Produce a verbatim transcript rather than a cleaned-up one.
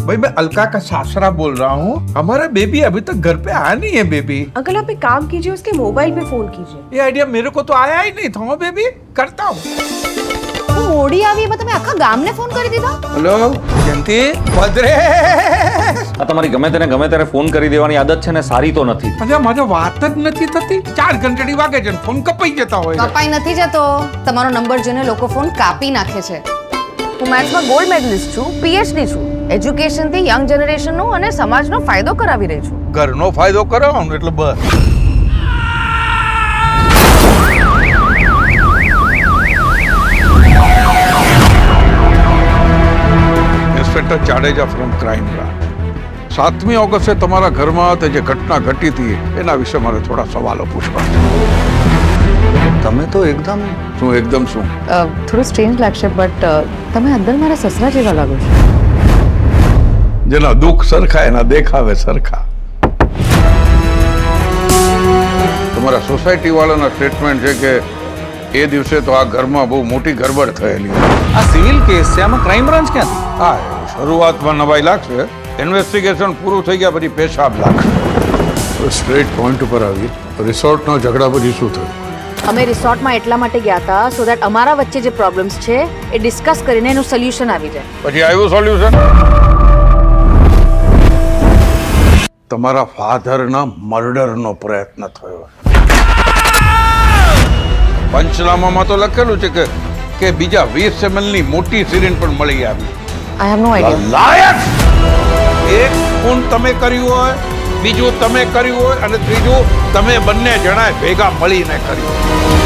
भाई मैं अलका का सासरा बोल रहा हूँ। हमारा बेबी अभी तक घर पे आया नहीं है। बेबी अंकल आप एक काम कीजिए, उसके मोबाइल पे फोन कीजिए। ये आइडिया मेरे को तो आया ही नहीं था। बेबी करता हूँ। મોડી આવી એમાં તમે આખા ગામને ફોન કરી દીધા? હેલો જયંતી ભદ્રે આ તમારી ગમે તેને ગમે ત્યારે ફોન કરી દેવાની આદત છે ને સારી તો નથી. અરે મારે વાત જ નથી થતી. ચાર ઘંટડી વાગે છે ફોન કપાઈ જતા હોય. કપાઈ નથી જતો. તમારો નંબર જોઈને લોકો ફોન કાપી નાખે છે. હું મેથ્સમાં ગોલ્ડ મેડલિસ્ટ છું, પીએચડી છું. એજ્યુકેશનથી યંગ જનરેશનનો અને સમાજનો ફાયદો કરાવી રહી છું. ઘરનો ફાયદો કરાવવાનો એટલે બસ. Inspector Jadeja from crime branch. सातवीं ऑगस्ट से तुम्हारा घर में ते जे घटना घटी थी एना विषय मारे थोड़ा सवालों पूछवा छे। તમે તો એકદમ શું એકદમ શું થોડું સ્ટ્રેન્જ લાગશે બટ તમે અંદર મારા સસરા જેવા લાગો છો. જેના દુઃખ સરખા એના દેખાવે સરખા. તમારા સોસાયટી વાળાના સ્ટેટમેન્ટ છે કે એ દિવસે તો આ ઘરમાં બહુ મોટી ગરબડ થયેલી. આ સિવિલ કેસ છે, આમાં ક્રાઇમ બ્રાન્ચ ક્યાંથી? હા શરૂઆતમાં નવાઈ લાગશે, ઇન્વેસ્ટિગેશન પૂરું થઈ ગયા પછી પેશાબ લાગશે. સ્ટ્રેટ પોઈન્ટ ઉપર આવી. રિસોર્ટનો ઝઘડા પછી શું થયું? અમે રિસોર્ટમાં એટલા માટે ગયા હતા સો દેટ અમારા વચ્ચે જે પ્રોબ્લેમ્સ છે એ ડિસ્કસ કરીને એનું સોલ્યુશન આવી જાય. પછી આવ્યું સોલ્યુશન? તમારા ફાધરના મર્ડરનો પ્રયત્ન થયો. પંચનામામાં તો લખેલું છે કે કે બીજા વીસ એમએલની મોટી સિરિંજ પણ મળી આવી. I have no idea. લાયક! એક ખૂન તમે કર્યું હોય, બીજું તમે કર્યું હોય અને ત્રીજું તમે બંને જણાએ ભેગા મળીને કર્યું.